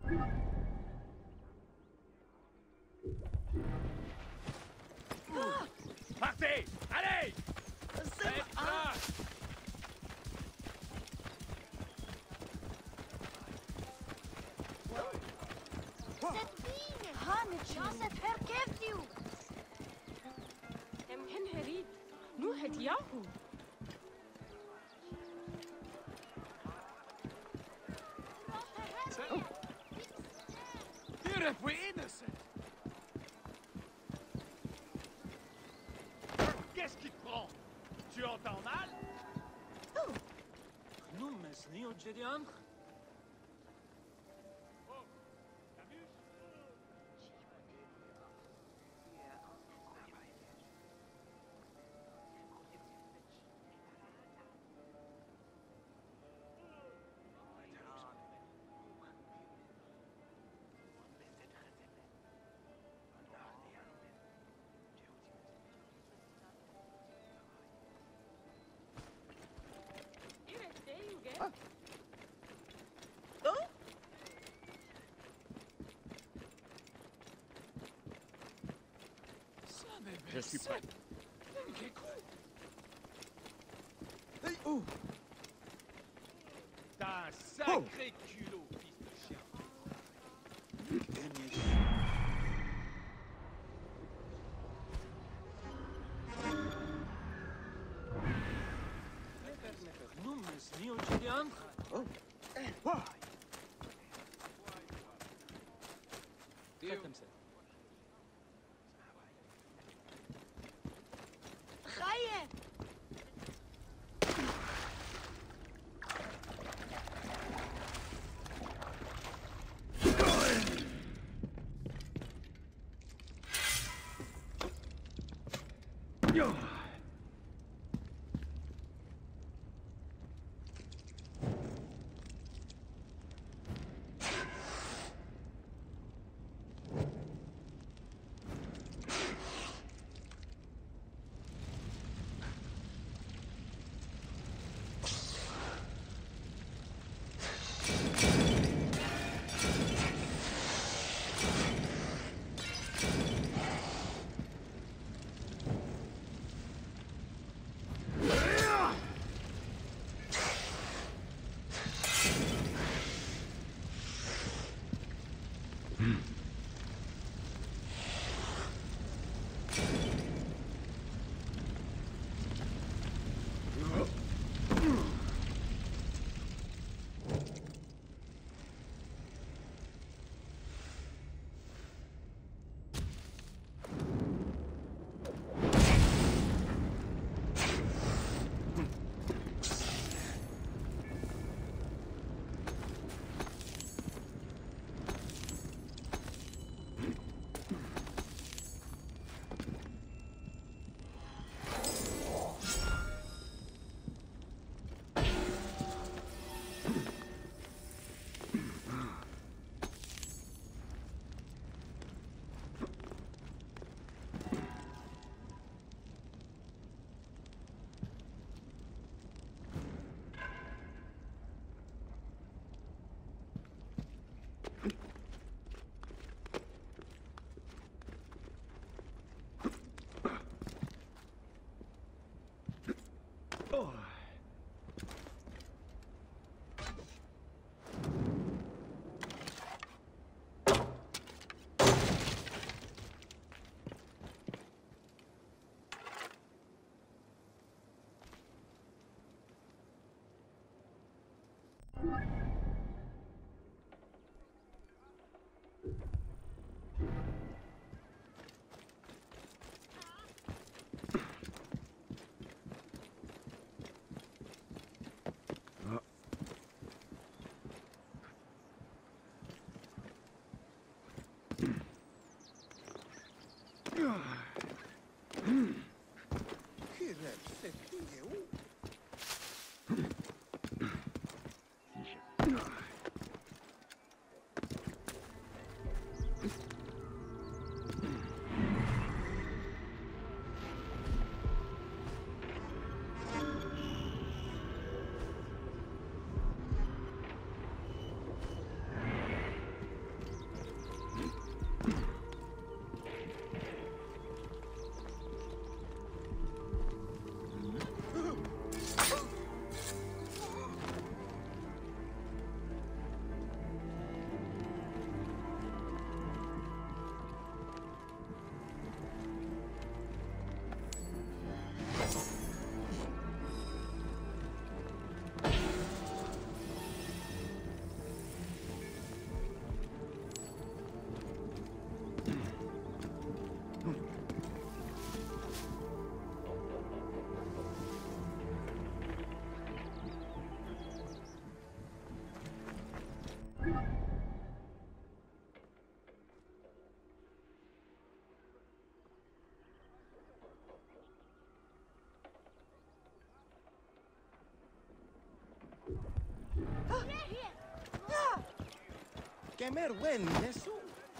Partez! Allez! Faites ça! صدقيني هانت شاست هركبتيو هم هنهريد نوحت ياهو You're innocent! Qu'est-ce qui te prend? Tu entends mal? خنوم مسني وجريان Je suis prêt. T'as un sacré culot, fils de chien. خنوم مسني وجريان ختم خير Kemer wen nesu.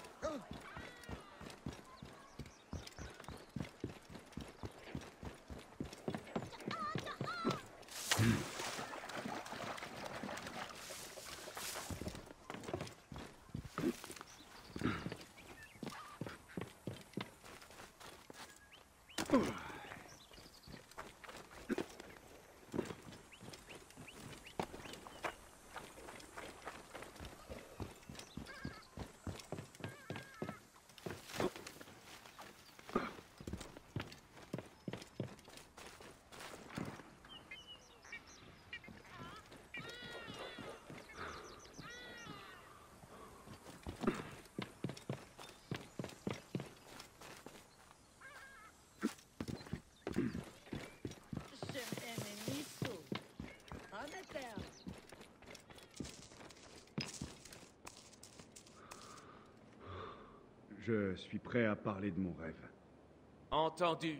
Je suis prêt à parler de mon rêve. Entendu.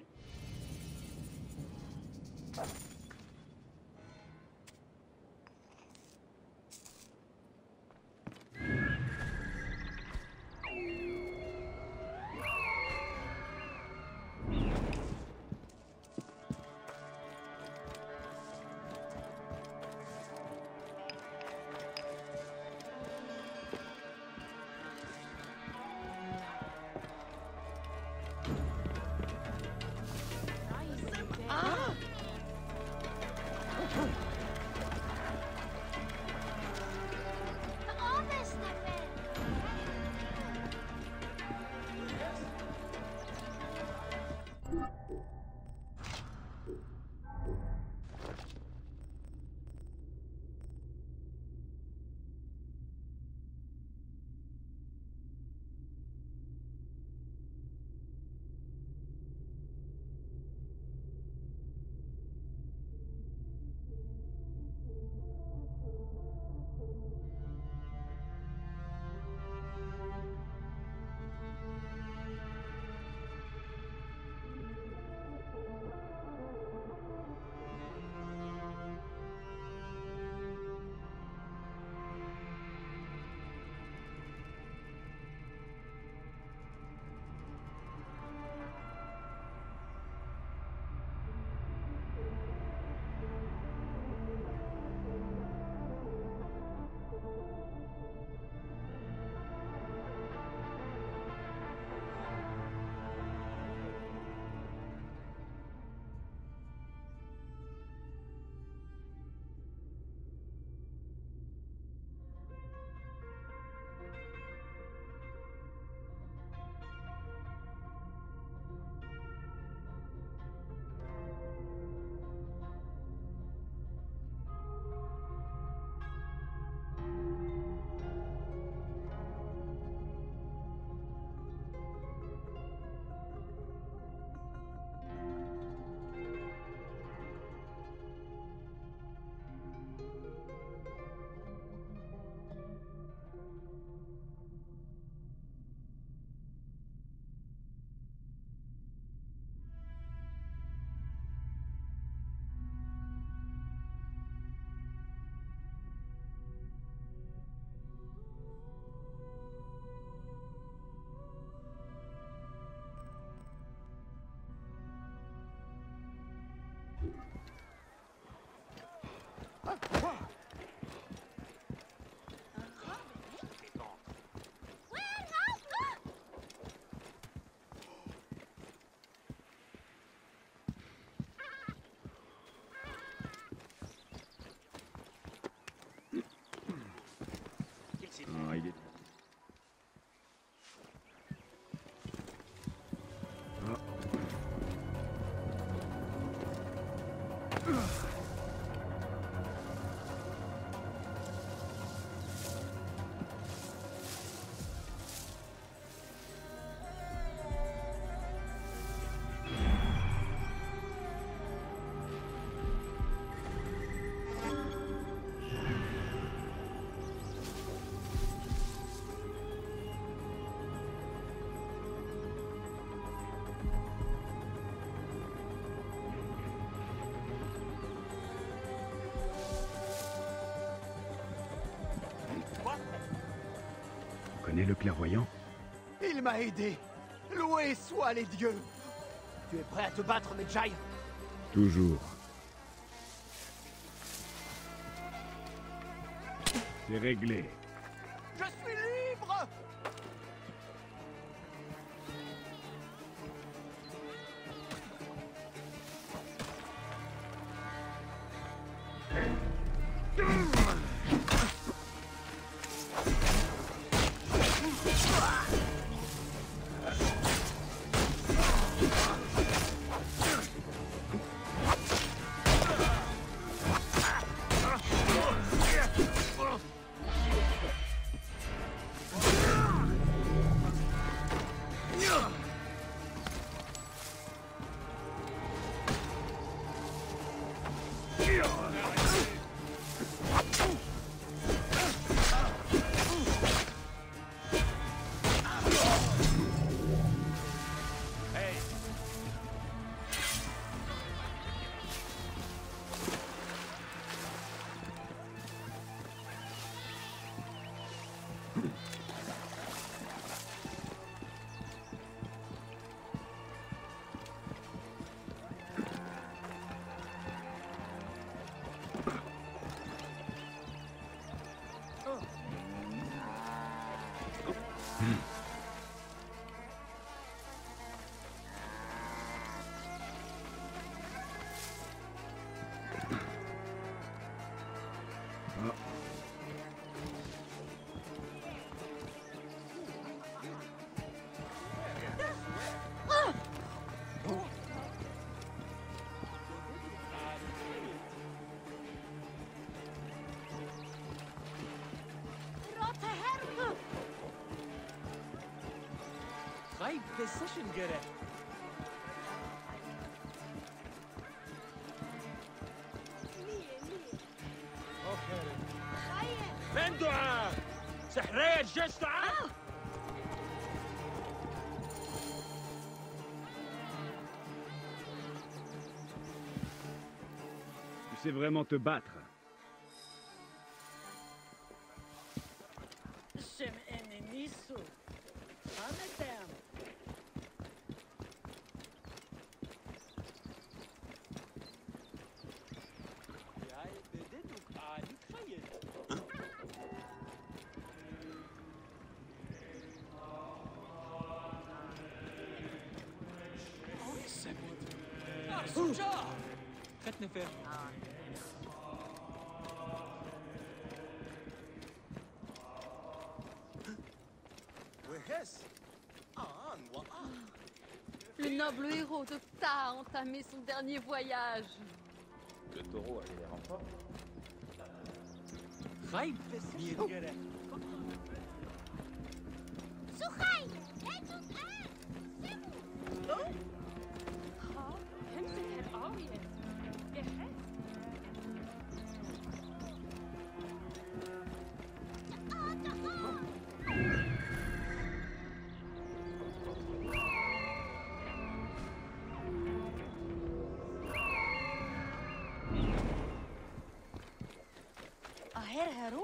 Ah, il est... connais le clairvoyant? Il m'a aidé. Loués soient les dieux. Tu es prêt à te battre, Medjay? Toujours. C'est réglé. Je suis libre! خايف بسيشن جرى. فين دعاء؟ سحرية الجيش دعاء؟ Tu sais vraiment te battre. خدنا فين؟ Le noble héros de Ptah a entamé son dernier voyage. Le taureau a l'air en forme. خايف بسيشن جرى. همسك هالقاوية. جهز. Aher Haru?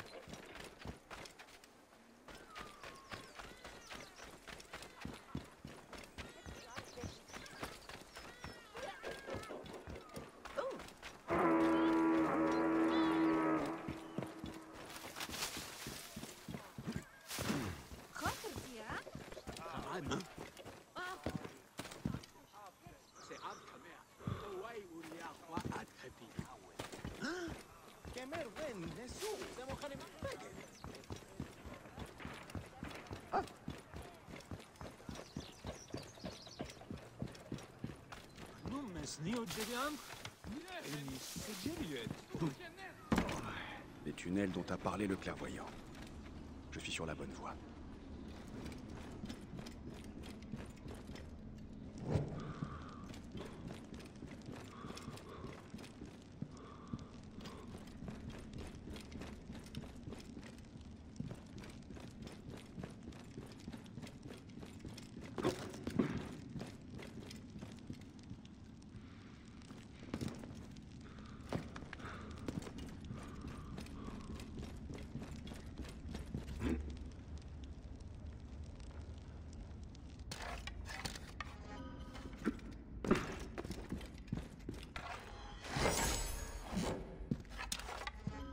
Kemer wen nesu. Les tunnels dont a parlé le clairvoyant. Je suis sur la bonne voie.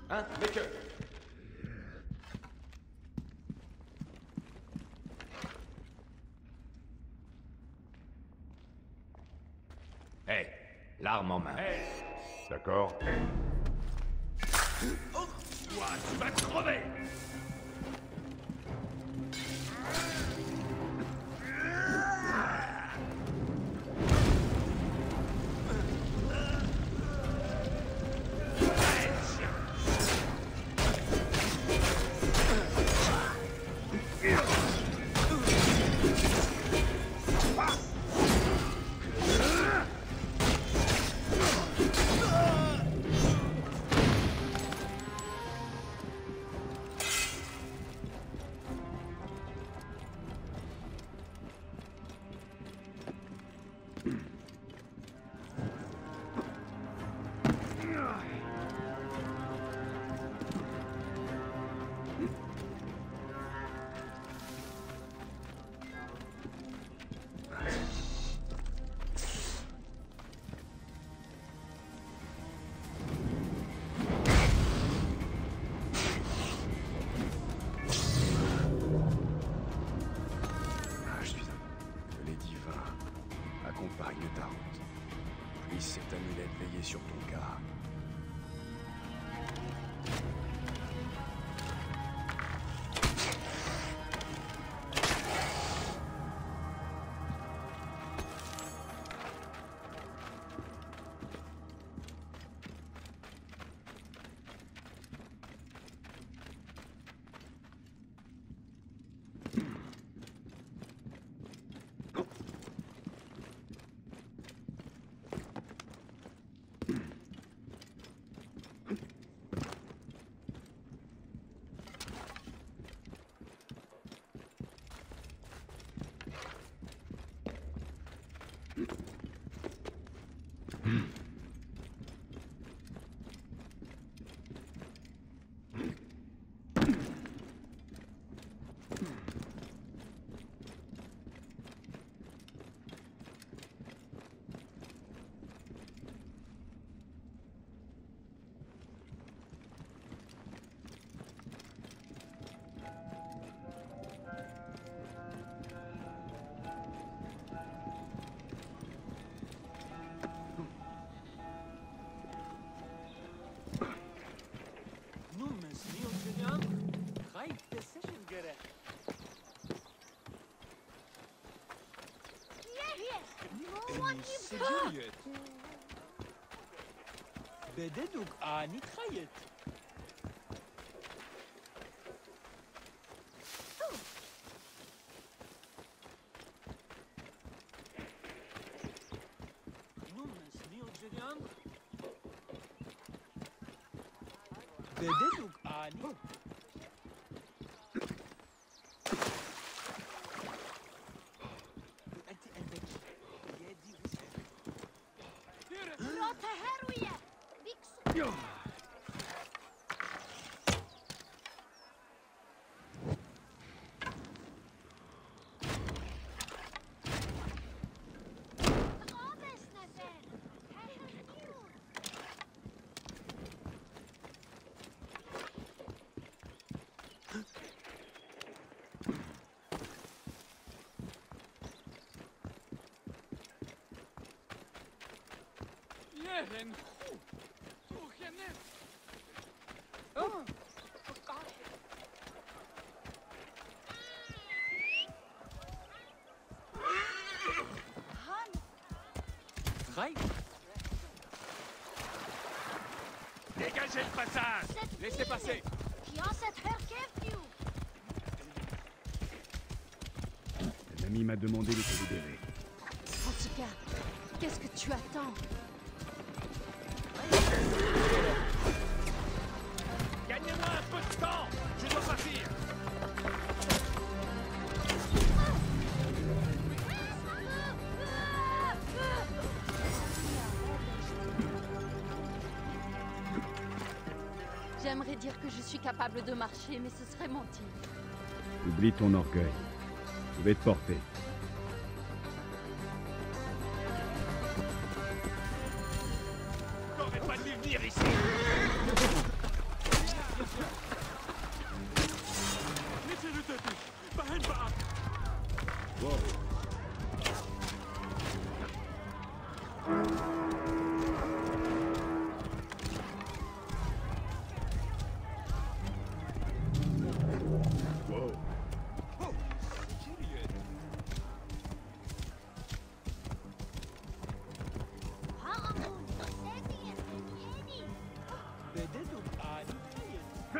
Hein? Mais que... Hé, l'arme en main. D'accord. Toi, tu vas crever! Accompagne ta route. Puisse cet amulette veiller sur ton cas. بددوك آني تخيط بددوك آني أنت عندك يدي وسهل روتا هروية بيكسو غابس نفر ههرنيون يهن خو توخنه هان خايف Dégagez le passage! Laissez passer. كياسة هير كيفيو L'ami m'a demandé de te libérer. En tout cas, qu'est-ce que tu attends? Gagnez-moi un peu de temps! Je dois partir! J'aimerais dire que je suis capable de marcher, mais ce serait mentir. Oublie ton orgueil. Je vais te porter. T'aurais pas dû venir ici! مثل تدي فهم بقى هأمون سامي الدنياني. بددوا بعالي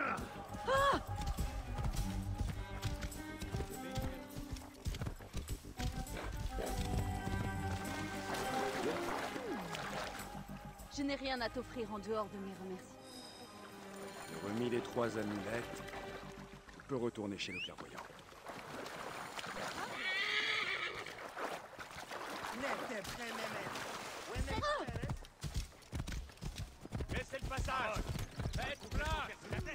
Je n'ai rien à t'offrir en dehors de mes remerciements. J'ai remis les 3 amulettes. Tu peux retourner chez le clairvoyant. Laissez le passage. Faites place.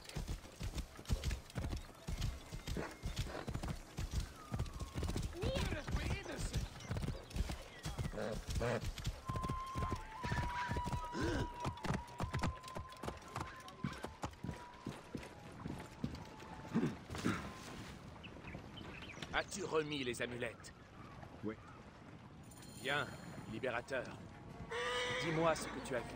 As-tu remis les amulettes? Oui. Bien, libérateur. Dis-moi ce que tu as vu.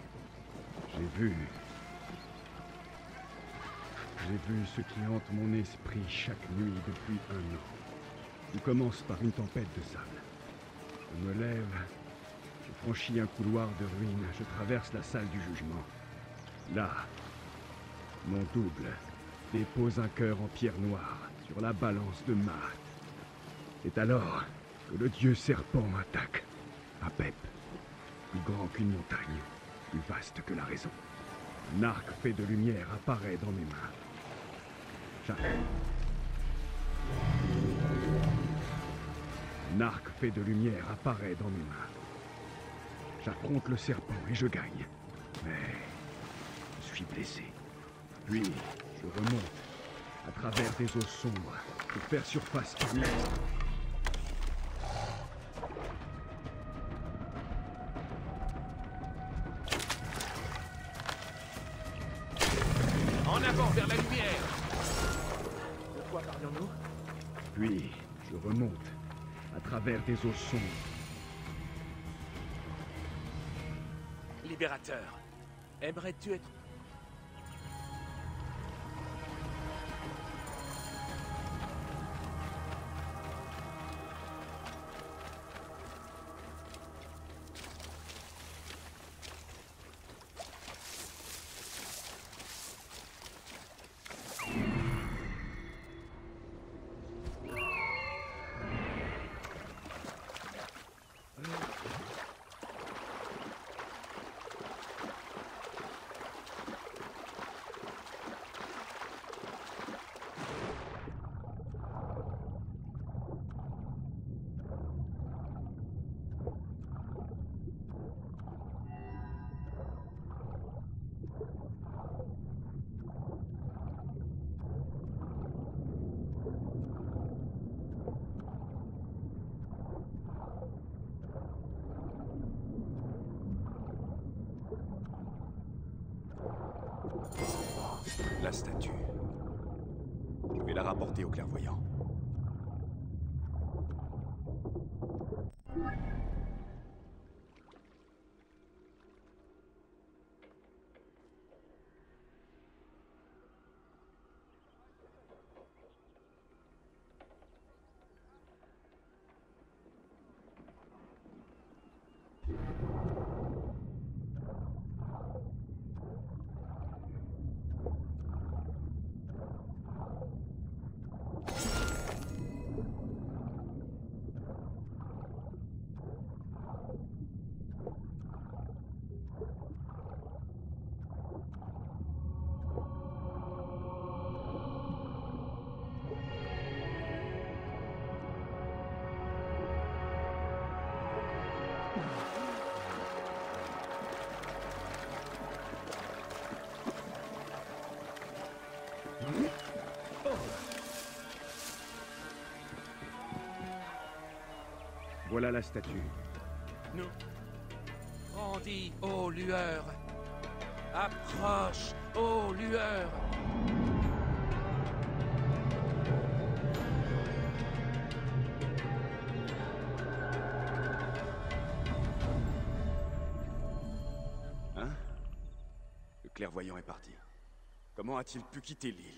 J'ai vu ce qui hante mon esprit chaque nuit depuis 1 an. Je commence par une tempête de sable. Je me lève, je franchis un couloir de ruines, je traverse la salle du jugement. Là, mon double dépose un cœur en pierre noire sur la balance de Maat. C'est alors que le dieu serpent attaque. Apep, plus grand qu'une montagne, plus vaste que la raison. Un arc fait de lumière apparaît dans mes mains. Un arc fait de lumière apparaît dans mes mains. J'affronte le serpent et je gagne. Mais je suis blessé. Puis, je remonte à travers des eaux sombres pour faire surface par l'est. En avant vers la lumière. De quoi parlions-nous? Puis, je remonte à travers des eaux sombres. Libérateur, aimerais-tu être... La statue. Je vais la rapporter au clairvoyant. Voilà la statue. Nous. Grandis, ô lueur. Approche, ô lueur! Hein? Le clairvoyant est parti. Comment a-t-il pu quitter l'île?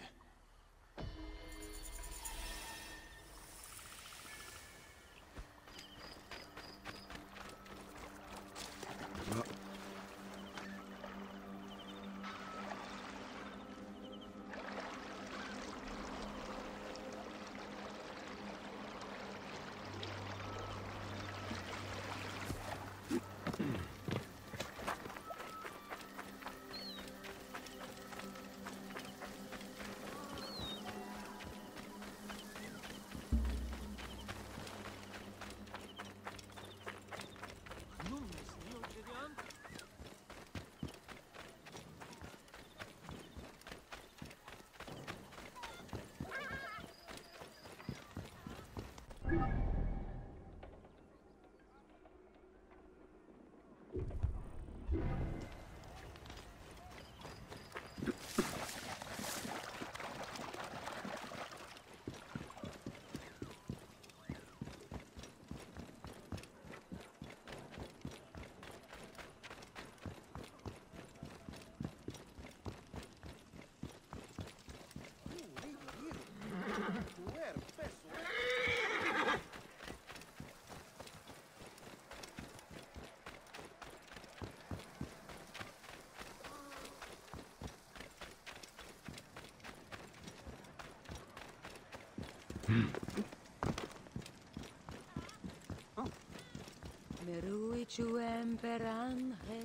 Meruichu emperanre,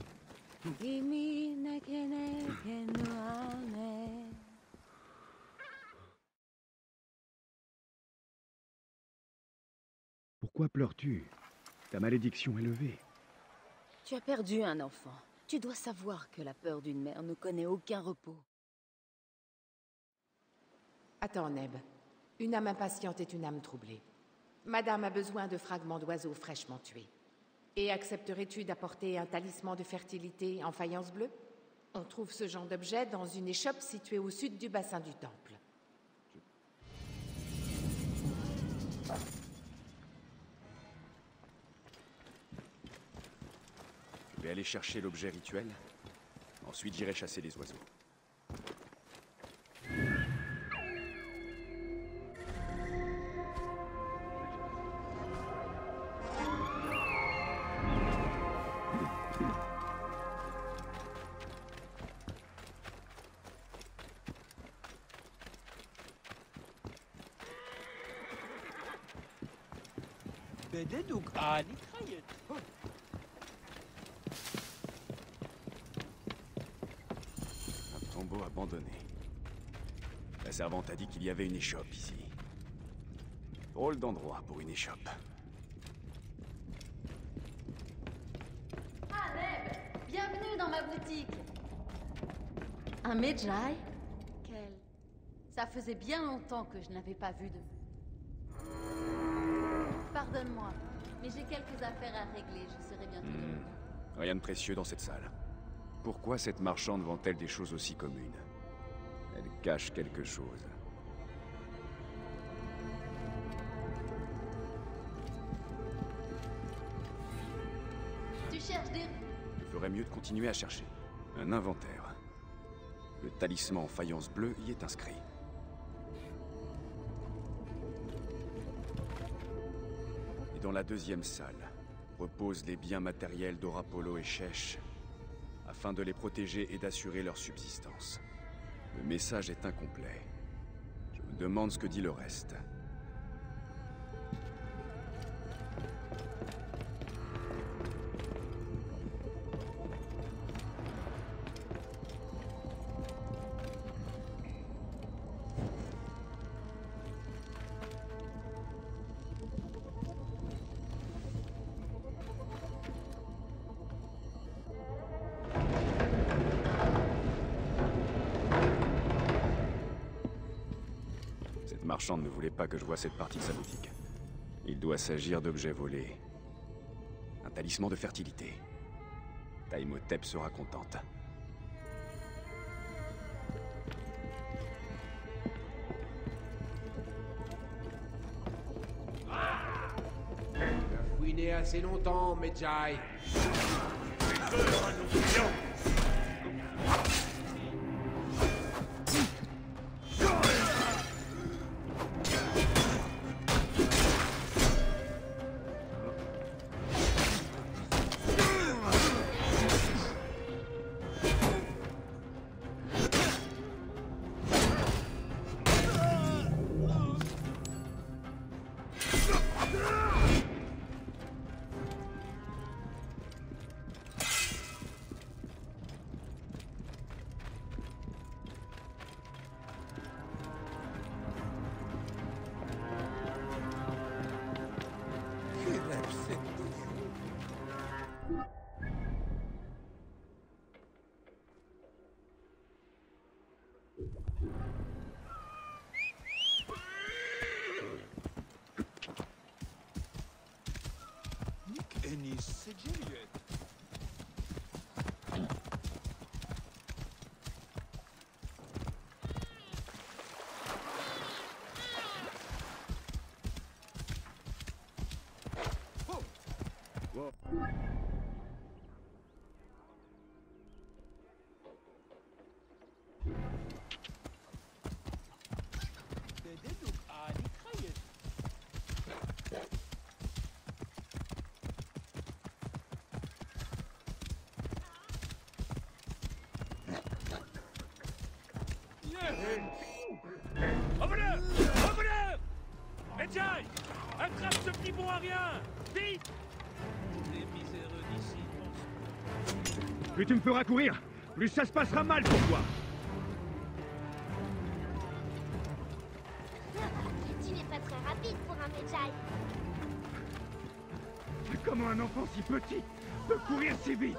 imine kene kenuane. Pourquoi pleures-tu? Ta malédiction est levée. Tu as perdu un enfant. Tu dois savoir que la peur d'une mère ne connaît aucun repos. Attends, Neb. Une âme impatiente est une âme troublée. Madame a besoin de fragments d'oiseaux fraîchement tués. Et accepterais-tu d'apporter un talisman de fertilité en faïence bleue? On trouve ce genre d'objet dans une échoppe située au sud du bassin du temple. Je vais aller chercher l'objet rituel. Ensuite, j'irai chasser les oiseaux. Un tombeau abandonné. La servante a dit qu'il y avait une échoppe ici. Drôle d'endroit pour une échoppe. Ah, Neb! Bienvenue dans ma boutique! Un Medjay? Quel... Ça faisait bien longtemps que je n'avais pas vu de... Pardonne-moi, mais j'ai quelques affaires à régler. Je serai bientôt de retour. Rien de précieux dans cette salle. Pourquoi cette marchande vend-elle des choses aussi communes? Elle cache quelque chose. Tu cherches des... Il ferait mieux de continuer à chercher. Un inventaire. Le talisman en faïence bleue y est inscrit. Et dans la deuxième salle, reposent les biens matériels d'Orapolo et Shesh, afin de les protéger et d'assurer leur subsistance. Le message est incomplet. Je me demande ce que dit le reste. Cette marchande ne voulait pas que je voie cette partie de sa boutique. Il doit s'agir d'objets volés. Un talisman de fertilité. Taimhotep sera contente. deviné assez longtemps, Medjay. Revenez! Revenez! Medjay! Attrape ce petit bon à rien! Vite! Les miséreux d'ici. Plus tu me feras courir, plus ça se passera mal pour toi. Tu n'es pas très rapide pour un Medjay. Comment un enfant si petit peut courir si vite?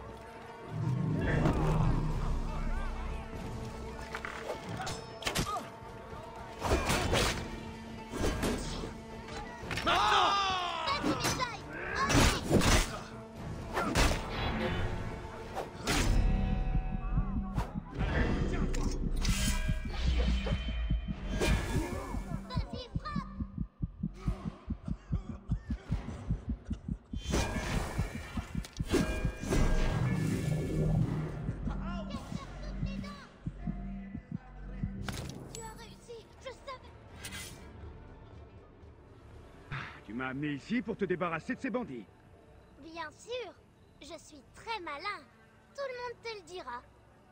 Tu m'as amené ici pour te débarrasser de ces bandits. Bien sûr, je suis très malin. Tout le monde te le dira.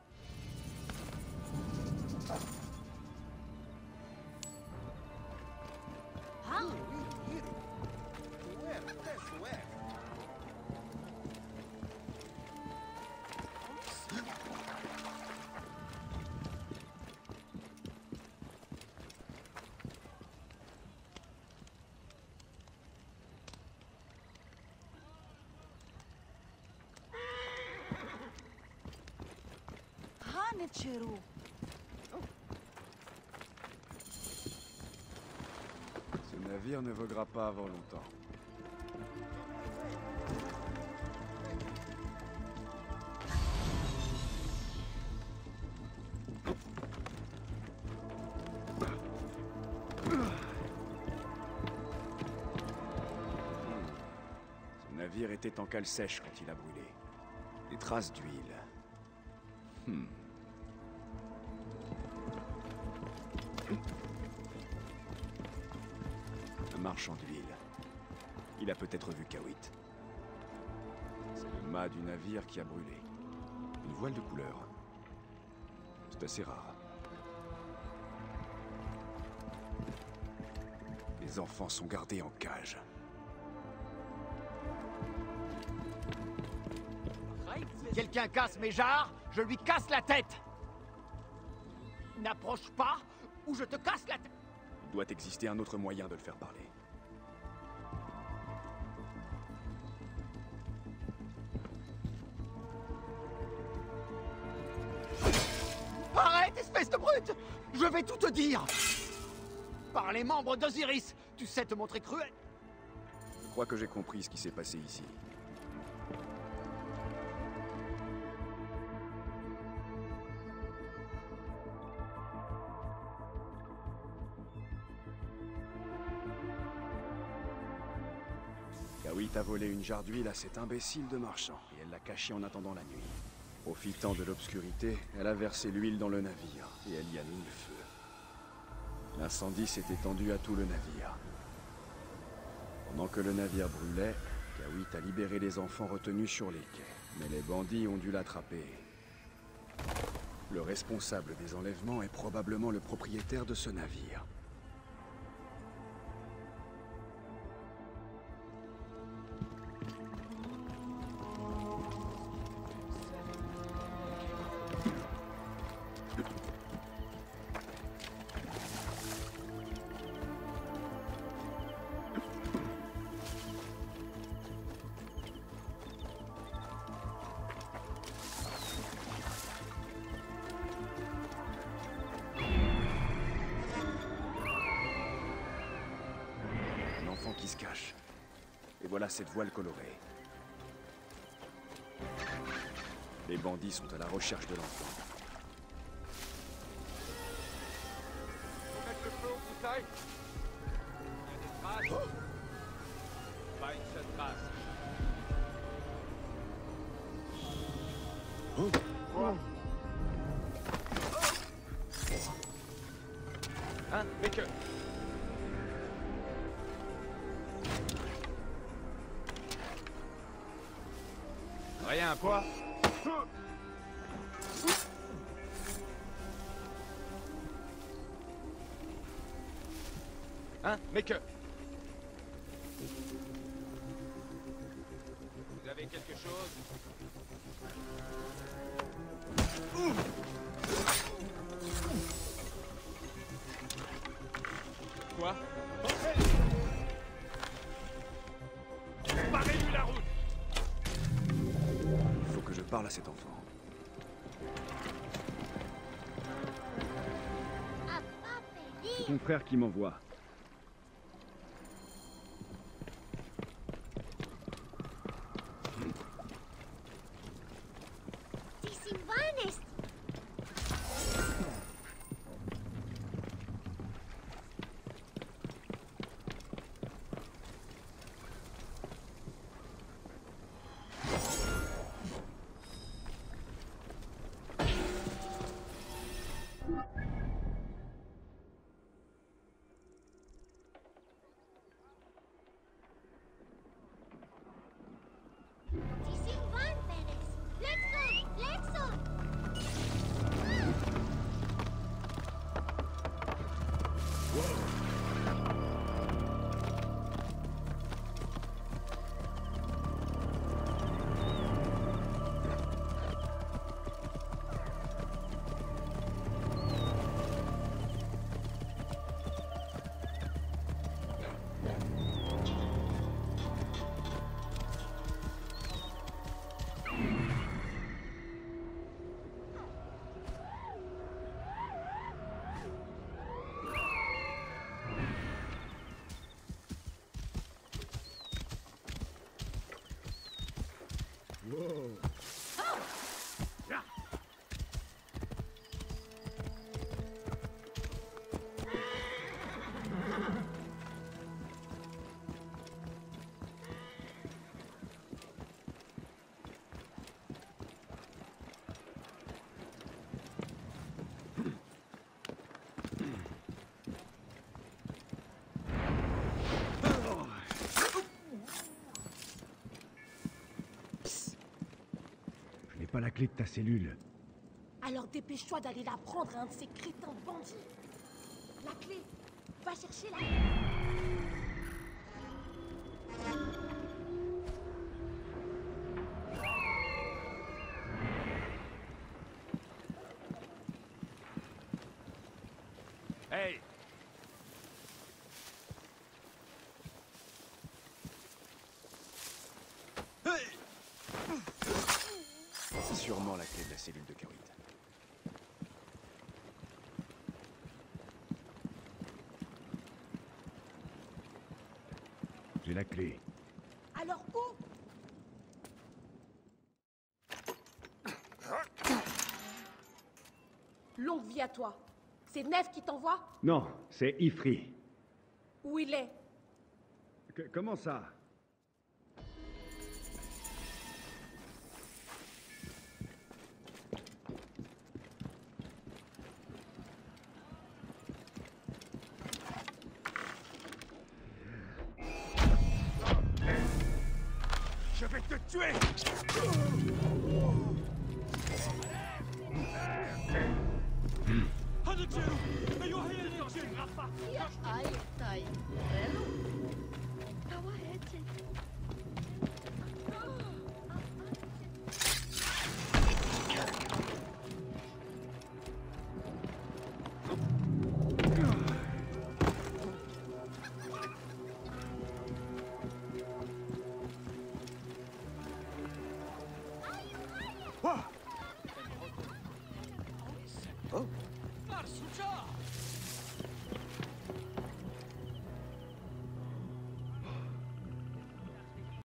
Ce navire ne voguera pas avant longtemps. Ce navire était en cale sèche quand il a brûlé. Des traces d'huile. Un marchand d'huile. Il a peut-être vu Kawit. C'est le mât du navire qui a brûlé. Une voile de couleur. C'est assez rare. Les enfants sont gardés en cage. Si quelqu'un casse mes jarres, je lui casse la tête. N'approche pas ou je te casse la tête. Il doit exister un autre moyen de le faire parler. Arrête, espèce de brute! Je vais tout te dire! Par les membres d'Osiris, tu sais te montrer cruel. Je crois que j'ai compris ce qui s'est passé ici. Kawit a volé une jarre d'huile à cet imbécile de marchand, et elle l'a cachée en attendant la nuit. Profitant de l'obscurité, elle a versé l'huile dans le navire, et elle y a mis le feu. L'incendie s'est étendu à tout le navire. Pendant que le navire brûlait, Kawit a libéré les enfants retenus sur les quais. Mais les bandits ont dû l'attraper. Le responsable des enlèvements est probablement le propriétaire de ce navire. Qui se cache. Et voilà cette voile colorée. Les bandits sont à la recherche de l'enfant. Faut mettre le feu aux broussailles. Il y a des traces. Pas une seule trace. Quoi? Hein? Mais que... Rien, quoi? Hein? Mais que... Vous avez quelque chose? Quoi? Barrez-lui la route! Je parle à cet enfant. C'est ton frère qui m'envoie. Pas la clé de ta cellule. Alors dépêche-toi d'aller la prendre à un de ces crétins de bandits. La clé. Va chercher la clé. Hey! Sûrement la clé de la cellule de Kawit. J'ai la clé. Alors où? Longue vie à toi. C'est Neve qui t'envoie? Non, c'est Ifri. Où il est? Comment ça? te tuer!